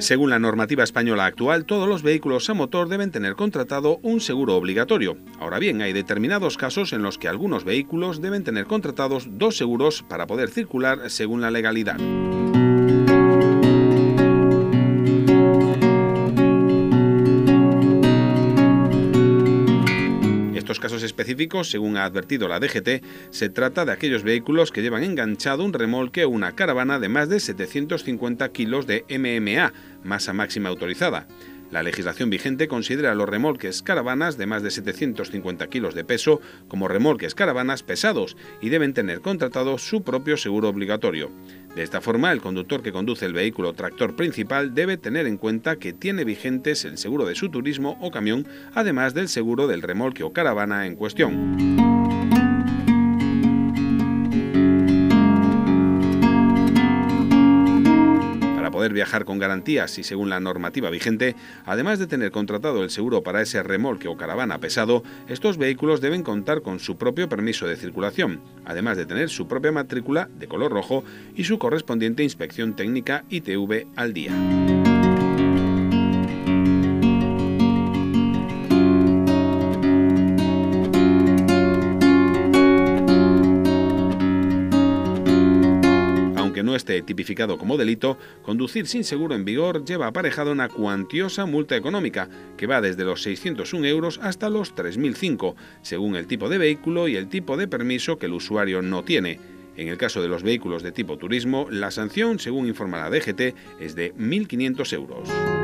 Según la normativa española actual, todos los vehículos a motor deben tener contratado un seguro obligatorio. Ahora bien, hay determinados casos en los que algunos vehículos deben tener contratados dos seguros para poder circular según la legalidad. En estos casos específicos, según ha advertido la DGT, se trata de aquellos vehículos que llevan enganchado un remolque o una caravana de más de 750 kilos de MMA, masa máxima autorizada. La legislación vigente considera los remolques caravanas de más de 750 kilos de peso como remolques caravanas pesados y deben tener contratado su propio seguro obligatorio. De esta forma, el conductor que conduce el vehículo tractor principal debe tener en cuenta que tiene vigentes el seguro de su turismo o camión, además del seguro del remolque o caravana en cuestión. Para poder viajar con garantías y según la normativa vigente, además de tener contratado el seguro para ese remolque o caravana pesado, estos vehículos deben contar con su propio permiso de circulación, además de tener su propia matrícula de color rojo y su correspondiente inspección técnica ITV al día. Que no esté tipificado como delito, conducir sin seguro en vigor lleva aparejada una cuantiosa multa económica que va desde los 601 euros hasta los 3.005, según el tipo de vehículo y el tipo de permiso que el usuario no tiene. En el caso de los vehículos de tipo turismo, la sanción, según informa la DGT, es de 1.500 euros.